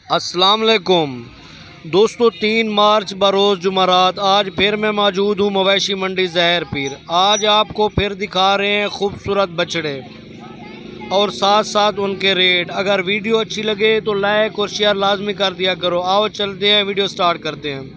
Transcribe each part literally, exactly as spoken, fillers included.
अस्सलाम वालेकुम दोस्तों, तीन मार्च बरोज़ जुमरात आज फिर मैं मौजूद हूँ मवेशी मंडी ज़हर पीर। आज आपको फिर दिखा रहे हैं खूबसूरत बछड़े और साथ साथ उनके रेट। अगर वीडियो अच्छी लगे तो लाइक और शेयर लाजमी कर दिया करो। आओ चलते हैं, वीडियो स्टार्ट करते हैं।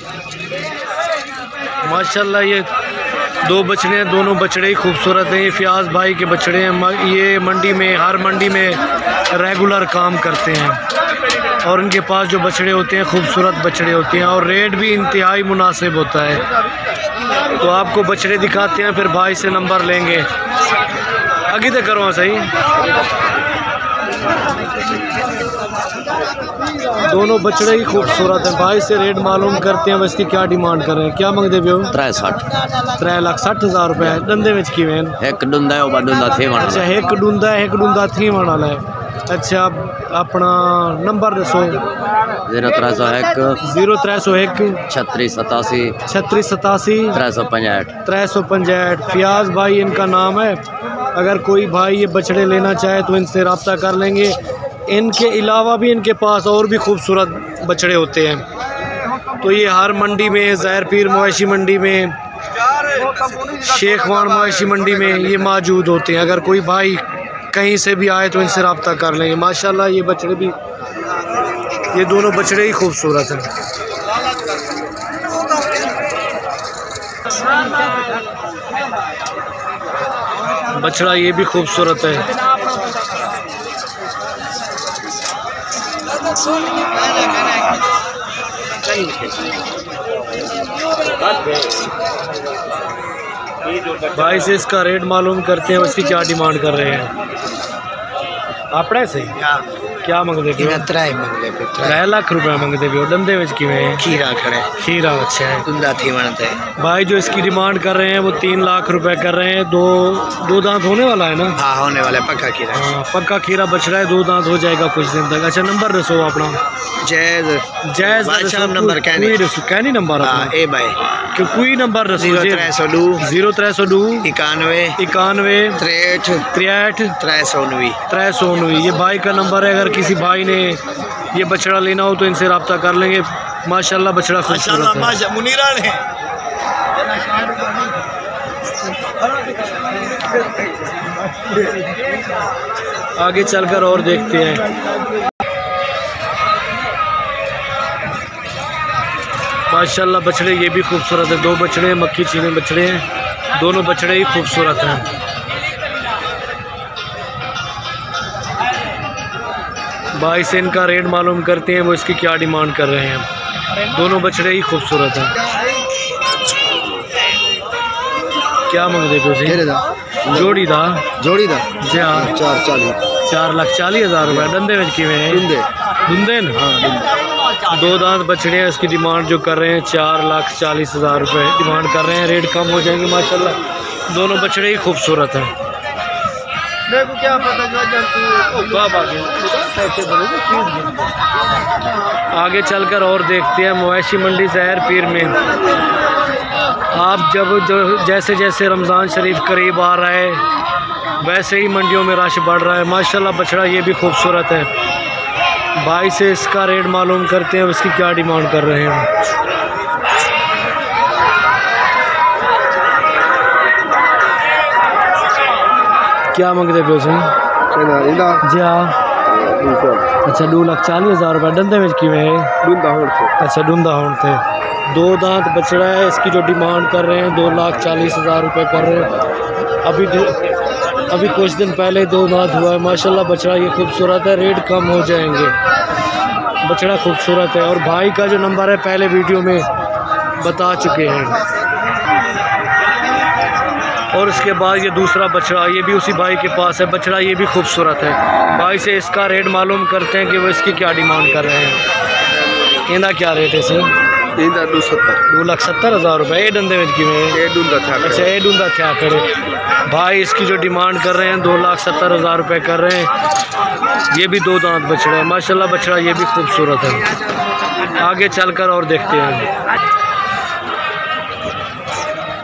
माशाल्लाह ये दो बछड़े हैं, दोनों बछड़े ही खूबसूरत हैं। ये फयाज भाई के बछड़े हैं। ये मंडी में हर मंडी में रेगुलर काम करते हैं और इनके पास जो बछड़े होते हैं खूबसूरत बछड़े होते हैं और रेट भी इंतहाई मुनासिब होता है। तो आपको बछड़े दिखाते हैं, फिर भाई से नंबर लेंगे। आगे तक करो सही। दोनों बछड़े ही खूबसूरत हैं। भाई से रेट मालूम करते हैं बस की क्या डिमांड कर रहे हैं। क्या मंगते पे हो? त्रै सठ त्रै लाख सठ हज़ार रुपये। डंदे में की वेन एक डुंदा है, वो डुंदा थे वाला। अच्छा, एक डुंदा है, एक डुंदा थी वाला है। अच्छा, अपना नंबर दसो। जीरो त्रै सौ एक जीरो त्रै सौ एक छत्तीस सतासी छत्तीस सतासी त्रै सौ पंजाहठ त्रै सौ पंजाहठ। फयाज भाई इनका नाम है। अगर कोई भाई ये बछड़े लेना चाहे तो इनसे रब्ता कर लेंगे। इनके अलावा भी इनके पास और भी खूबसूरत बछड़े होते हैं। तो ये हर मंडी में, ज़हर पीर मवेशी मंडी में, शेखवान मवेशी मंडी में ये मौजूद होते हैं। अगर कोई भाई कहीं से भी आए तो इनसे रब्ता कर लेंगे। माशाल्लाह ये बछड़े भी, ये दोनों बछड़े ही खूबसूरत हैं। बछड़ा ये भी खूबसूरत है। भाई से इसका रेट मालूम करते हैं, उसकी क्या डिमांड कर रहे हैं। अपने से क्या मंगते पे? त्रै लाख रुपए मंगते पे। डंदे में किवें खीरा खड़े खीरा अच्छा है। डुंदा थी बनते भाई जो इसकी डिमांड कर रहे हैं वो तीन लाख रुपए कर रहे हैं। दो दो दांत होने वाला है ना? हाँ होने वाला पक्का खीरा। हाँ पक्का खीरा बछड़ा है, दो दांत हो जाएगा कुछ दिन तक। अच्छा नंबर दसो अपना। जैज जैज नंबर कहनी कहनी नंबर ए भाई क्यों कोई नंबर दसो। जीरो त्रै सौ दो जीरो त्रै सौ दो इक्यानवे इक्यानवे त्रेठ त्रेठ त्रै सौ उन्वी त्रै सौ उन्वी। ये भाई का नंबर है। अगर किसी भाई ने ये बछड़ा लेना हो तो इनसे रब्ता कर लेंगे। माशाल्लाह बछड़ा खूबसूरत है। मुनीरा ने आगे चलकर और देखते हैं। माशाल्लाह बछड़े ये भी खूबसूरत है। दो बछड़े हैं, मक्खी चीने बछड़े हैं। दोनों बछड़े ही खूबसूरत हैं। भाई से इनका रेट मालूम करते हैं, वो इसकी क्या डिमांड कर रहे हैं। दोनों बछड़े ही खूबसूरत हैं। क्या मंगते पे उसे? जोड़ी दा जोड़ी दा जी हाँ चार चालीस चार लाख चालीस हज़ार रुपये। डंदे में किवें हैं? डुंदे डुंदे न? हाँ दो दांत बछड़े हैं। इसकी डिमांड जो कर रहे हैं चार लाख चालीस हज़ार रुपये डिमांड कर रहे हैं। रेट कम हो जाएंगे। माशाल्लाह दोनों बछड़े ही खूबसूरत हैं। क्या आगे चलकर और देखते हैं मवेशी मंडी ज़हर पीर में। आप जब जो जैसे जैसे रमज़ान शरीफ करीब आ रहा है वैसे ही मंडियों में रश बढ़ रहा है। माशाल्लाह बछड़ा ये भी खूबसूरत है। भाई से इसका रेट मालूम करते हैं, उसकी क्या डिमांड कर रहे हैं। क्या मंगते पे उसमें? जी हाँ अच्छा दो लाख चालीस हज़ार रुपये। डंदे में किवें? अच्छा डूंदा होन थे। दो दांत बछड़ा है। इसकी जो डिमांड कर रहे हैं दो लाख चालीस हज़ार रुपये कर रहे हैं। अभी अभी कुछ दिन पहले दो दांत हुआ है। माशाल्लाह बछड़ा ये खूबसूरत है। रेट कम हो जाएंगे। बछड़ा खूबसूरत है। और भाई का जो नंबर है पहले वीडियो में बता चुके हैं। और उसके बाद ये दूसरा बछड़ा, ये भी उसी भाई के पास है। बछड़ा ये भी खूबसूरत है। भाई से इसका रेट मालूम करते हैं कि वो इसकी क्या डिमांड कर रहे हैं। इनका क्या रेट है सर? दो सत्तर दो लाख सत्तर हज़ार रुपये। ए डंदे में किमें? अच्छा ए डूंदा क्या करे। भाई इसकी जो डिमांड कर रहे हैं दो लाख सत्तर हज़ार रुपये कर रहे हैं। ये भी दो दांत बछड़ा है। माशाल्लाह बछड़ा ये भी खूबसूरत है। आगे चलकर और देखते हैं।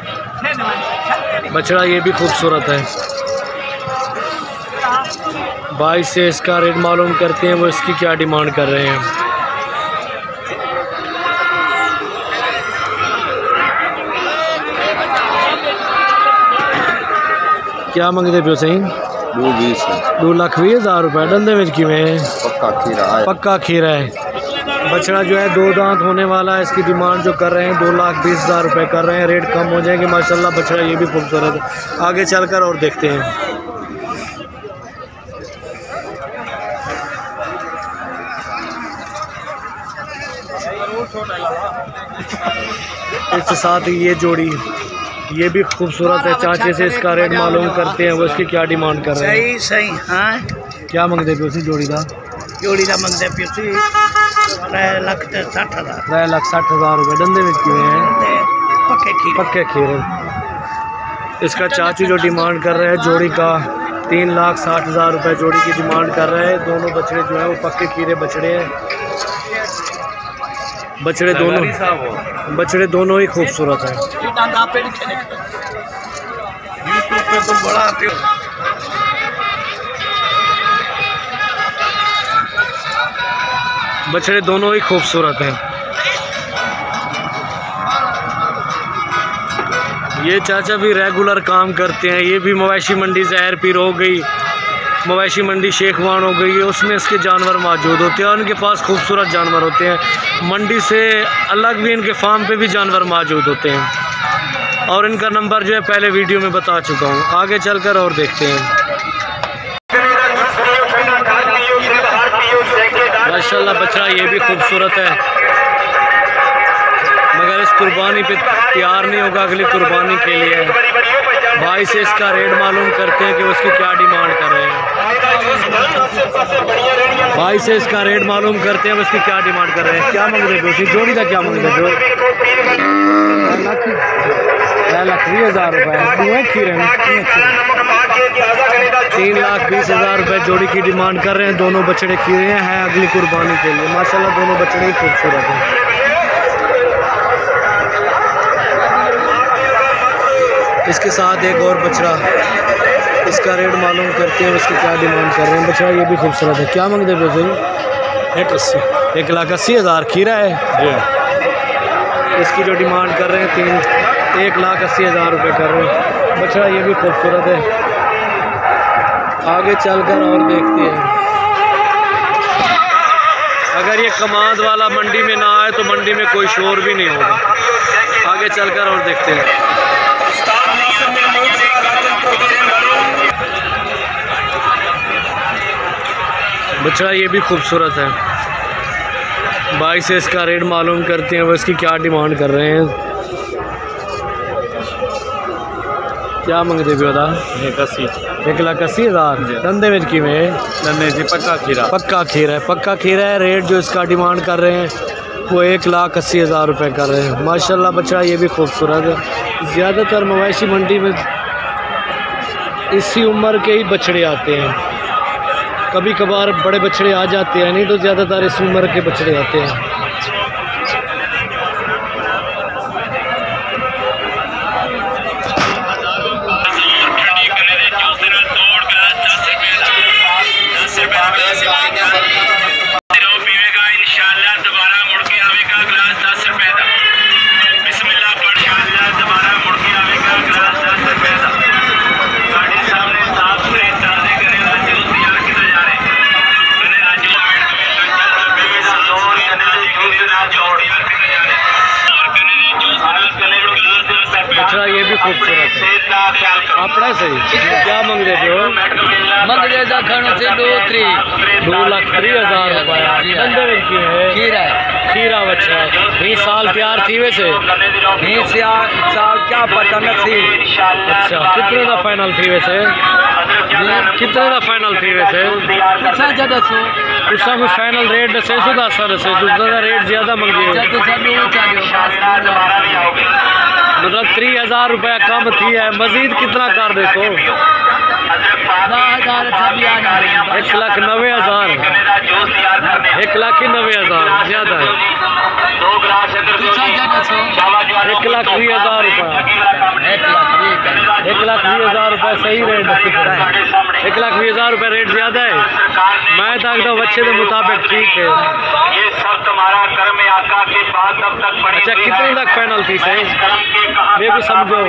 बछड़ा ये भी खूबसूरत है। भाई से इसका रेट मालूम करते हैं वो इसकी क्या डिमांड कर रहे हैं। क्या मंगते पे सही? दो बीस दो लाख बीस हज़ार रुपये डंदे में किमें पक्का खीरा है। पक्का खीरा है। बछड़ा जो है दो दांत होने वाला है। इसकी डिमांड जो कर रहे हैं दो लाख बीस हज़ार रुपये कर रहे हैं। रेट कम हो जाएंगे माशाल्लाह। बछड़ा ये भी खूबसूरत है। आगे चलकर और देखते हैं। इसके साथ ये जोड़ी ये भी खूबसूरत है। चाचे से इसका रेट मालूम करते हैं वो इसकी क्या डिमांड कर रहे हैं। सही सही हाँ क्या मंगते पे उसी जोड़ी का? जोड़ी का मंगते पे उसी त्रै लख ते सठ हज़ार त्रै लख सठ हज़ार रुपये डंदे में किए हैं। पक्के खीरे पक्के खीरे। इसका चाचू जो डिमांड कर रहे हैं जोड़ी का तीन लाख साठ हज़ार रुपये जोड़ी की डिमांड कर रहे हैं। दोनों बछड़े जो है वो पक्के खीरे बछड़े हैं। बछड़े दोनों बछड़े दोनों ही खूबसूरत हैं। बछड़े दोनों ही खूबसूरत हैं। ये चाचा भी रेगुलर काम करते हैं। ये भी मवेशी मंडी जहर पीर हो गई, मवेशी मंडी शेखवान हो गई है, उसमें इसके जानवर मौजूद होते हैं। उनके पास खूबसूरत जानवर होते हैं। मंडी से अलग भी इनके फार्म पे भी जानवर मौजूद होते हैं। और इनका नंबर जो है पहले वीडियो में बता चुका हूँ। आगे चलकर और देखते हैं। माशाल्लाह बछड़ा ये भी खूबसूरत है, मगर इस कुर्बानी पे तैयार नहीं होगा अगली कुर्बानी के लिए। भाई से इसका रेट मालूम करते हैं कि उसकी क्या डिमांड कर रहे हैं। भाई से इसका रेट मालूम करते हैं उसकी क्या डिमांड कर रहे हैं। क्या मांग रहे थे जोड़ी का? क्या मांग रहे थे? छः लाख बीस हज़ार रुपये खीरे तीन लाख बीस हज़ार रुपये जोड़ी की डिमांड कर रहे हैं। दोनों बछड़े खीरे हैं अगली कुर्बानी के लिए। माशाल्लाह दोनों बछड़े ही खूबसूरत हैं। इसके साथ एक और बछड़ा, इसका रेट मालूम करते हैं उसकी क्या डिमांड कर रहे हैं। बछड़ा ये भी खूबसूरत है। क्या मांगते पे सही? एक अस्सी एक लाख अस्सी हज़ार खीरा है जी। इसकी जो डिमांड कर रहे हैं तीन एक लाख अस्सी हज़ार रुपये कर रहे हैं। बछड़ा ये भी खूबसूरत है। आगे चलकर और देखते हैं। अगर ये कमाद वाला मंडी में ना आए तो मंडी में कोई शोर भी नहीं होगा। आगे चलकर और देखते हैं। बछड़ा ये भी खूबसूरत है। भाई से इसका रेट मालूम करते हैं वो इसकी क्या डिमांड कर रहे हैं। क्या मंगते पे बता? एक अस्सी एक लाख अस्सी हज़ार धंधे में की में धंधे से पक्का खीरा पक्का खीरा है। पक्का खीरा है। रेट जो इसका डिमांड कर रहे हैं वो एक लाख अस्सी हज़ार रुपये कर रहे हैं। माशाल्लाह बछड़ा ये भी खूबसूरत है। ज़्यादातर मवेशी मंडी में इसी उम्र के ही बछड़े आते हैं। कभी कभार बड़े बछड़े आ जाते हैं, नहीं तो ज़्यादातर इस उम्र के बछड़े आते हैं। बछड़ा ये भी खूबसूरत है। अपना सही क्या मंग रहे हो? मंग रहे से दो त्री दो लाख त्री हज़ार रुपये खीरा खीरा बच्चा है। साल तैयार थी वैसे साल क्या पता नहीं। अच्छा कितने का फाइनल थी वैसे? कितने का फाइनल थी वैसे? उसका कोई फाइनल रेट दसे सौ दस दसे रेट ज़्यादा मंगे मतलब त्री हज़ार रुपया कम थी है। मजीद कितना कर दे सो? एक लाख नब्बे हज़ार एक लाख ही नब्बे हज़ार ज़्यादा है। एक लाख बीस हज़ार रुपया एक लाख बीस हज़ार रुपये सही रेट है। एक लाख बीस हज़ार रुपये रेट ज़्यादा है। मैं ताकता हूँ बच्चे के मुताबिक ठीक है। ये सब तुम्हारा कर्म आका के बाद तब तक बड़ी। अच्छा कितने तक फाइनल फीस है मेरे को समझो?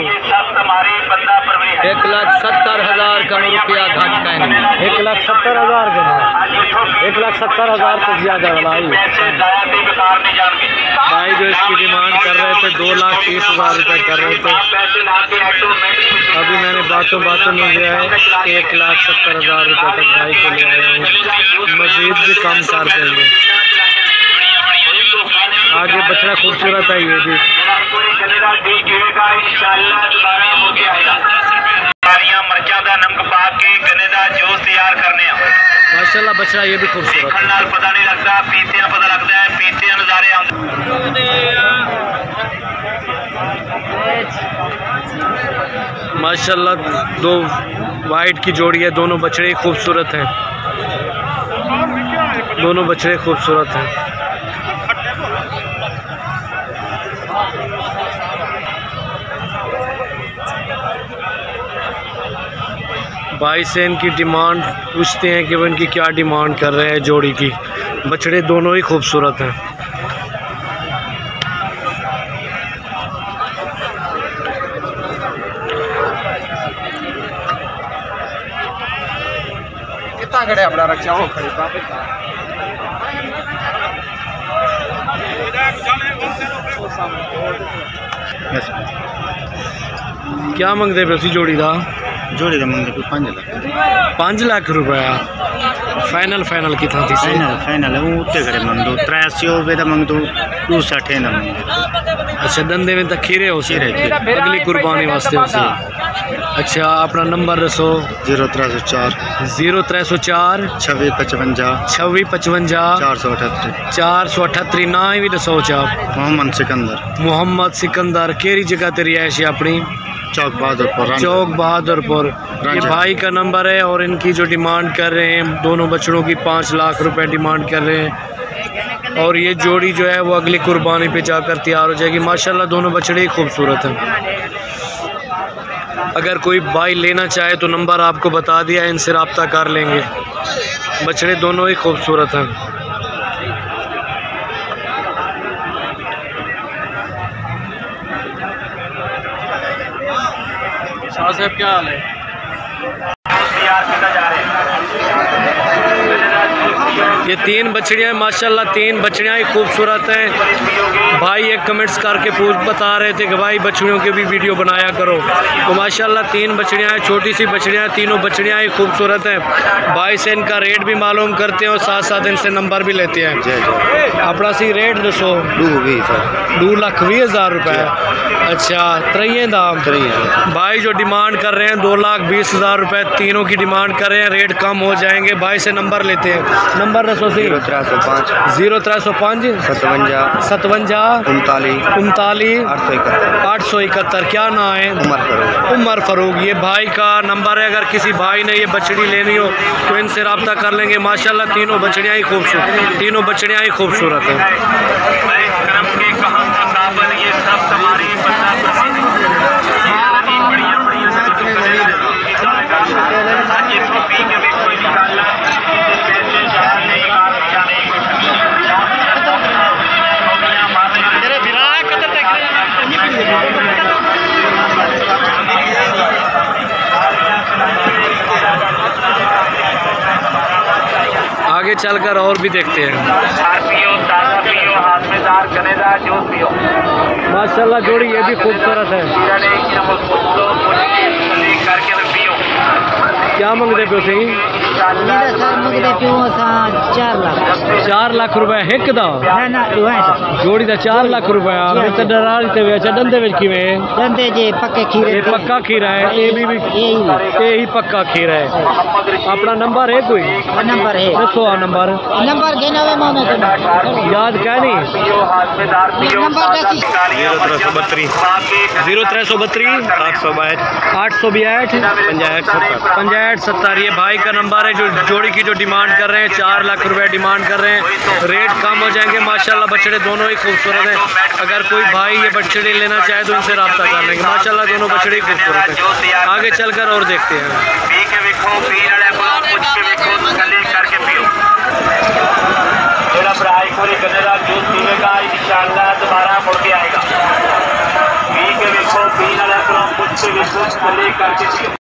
एक लाख सत्तर हज़ार का रुपया घाट का है। एक लाख सत्तर हज़ार का एक लाख सत्तर हज़ार तो ज़्यादा वाला भाई जो इसकी डिमांड कर रहे थे दो लाख तीस हज़ार रुपये कर रहे थे। अभी मैंने बातों बातों में जो है एक लाख सत्तर हज़ार रुपये तक भाई को ले आया हूँ। मज़ीद भी कम कर देंगे। आगे बछड़ा खूबसूरत है ये भी। माशाल्लाह बछड़ा ये भी खूबसूरत है। पता नहीं लगता पीते पता लगता है पीते नज़ारे। माशाल्लाह दो वाइट की जोड़ी है। दोनों बछड़े खूबसूरत हैं। दोनों बछड़े खूबसूरत हैं। भाई से इनकी डिमांड पूछते हैं कि वो इनकी क्या डिमांड कर रहे हैं जोड़ी की। बछड़े दोनों ही खूबसूरत हैं। कितना खड़े अपना रक्षा हो खड़ी क्या मंगते पे उसी जोड़ी का? जोड़ी का मंगते पे पाँच लाख पाँच लाख रुपया फाइनल फाइनल कितना थी? फाइनल फाइनल है वो उत्ते करे मंग दो त्रेसी हो बेदा मंग दो टू साठ है ना मंग। अच्छा धंधे में तक खीरे हो खीरे अगली कुर्बानी वास्ते उसी। अच्छा अपना नंबर दसो? जीरो त्रै सौ चार जीरो त्रै सौ चार छब्बीस पचवंजा छब्बीस पचवंजा चार सौ अठहत्तर चार सौ अठहत्तरी ना ही भी दसो चाप। मोहम्मद सिकंदर मोहम्मद सिकंदर केरी जगह तेरी ऐश अपनी? चौक बहादुरपुर चौक बहादुरपुर। ये भाई का नंबर है और इनकी जो डिमांड कर रहे हैं दोनों बछड़ों की पाँच लाख रुपए डिमांड कर रहे हैं। और ये जोड़ी जो है वो अगली कुर्बानी पे जाकर तैयार हो जाएगी। माशाल्लाह दोनों बछड़े ही खूबसूरत हैं। अगर कोई भाई लेना चाहे तो नंबर आपको बता दिया, इनसे रब्ता कर लेंगे। बछड़े दोनों ही खूबसूरत हैं। शाह साहब क्या हाल है? ये तीन बछड़ियाँ माशाल्लाह तीन बछड़ियाँ ही खूबसूरत हैं। भाई एक कमेंट्स करके पूछ बता रहे थे कि भाई बछड़ियों की भी वीडियो बनाया करो। तो माशाल्लाह तीन बछड़ियाँ हैं, छोटी सी बछड़ियाँ हैं, तीनों बछड़ियाँ ही खूबसूरत हैं। भाई से इनका रेट भी मालूम करते हैं और साथ साथ इनसे नंबर भी लेते हैं। अपना सी रेट दसो? दो लाख बीस हज़ार रुपये। अच्छा त्रैये दाम भाई जो डिमांड कर रहे हैं दो लाख बीस हज़ार रुपये तीनों की डिमांड कर रहे हैं। रेट कम हो जाएंगे। भाई से नंबर लेते हैं। नंबर दसो सी? जीरो त्रै सौ पाँच जीरो त्रै सौ पाँच सतवंजा सतवंजा उनतालीस उनतालीस आठ सौ इकहत्तर आठ सौ इकहत्तर। क्या नाम है? उमर फरूक। उमर फरूक ये भाई का नंबर है। अगर किसी भाई ने ये बछड़ी लेनी हो तो इनसे रब्ता कर लेंगे। माशाल्लाह तीनों बछड़ियाँ ही खूबसूरत तीनों बछड़ियाँ ही खूबसूरत हैं। आगे चलकर और भी देखते हैं। माशाल्लाह जोड़ी ये भी खूबसूरत है। क्या मंगते पे सही? चार लाख चार लाख रुपए एक दा जोड़ी का चार लाख रुपया तो डरा देते। अच्छा दंदे विच किवें? दंदे जे पक्के खीरे। ये पक्का खीरा है। ये भी ये ही पक्का खीरा है। अपना नंबर है कोई? नंबर है दसो आ नंबर? नंबर गिनवे मामे याद क्या नहीं? जीरो त्रै सौ बत्तीस जीरो त्रै सौ बत्तीस आठ सौ बाहठ आठ सौ बाहठ पंजाहठ सत्तर पंजाहठ सत्तर। ये भाई का नंबर है जो जोड़ी की जो डिमांड कर रहे हैं चार लाख रुपए डिमांड कर कर रहे हैं, रेट कम हो जाएंगे। माशाल्लाह बछड़े दोनों ही खूबसूरत हैं। अगर कोई भाई ये बछड़े लेना चाहे तो इनसे रब्ता कर लेंगे। माशाल्लाह दोनों बछड़े ही खूबसूरत हैं। आगे चलकर और देखते हैं। पी के देखो, पी वाले को कुछ के देखो, तसल्ली करके पियो। मेरा भरा एक और गन्ने का जूस पीएगा, इंशाअल्लाह दोबारा मुड़ के आएगा। पी के देखो, पी वाले को कुछ के देखो, तसल्ली करके पियो।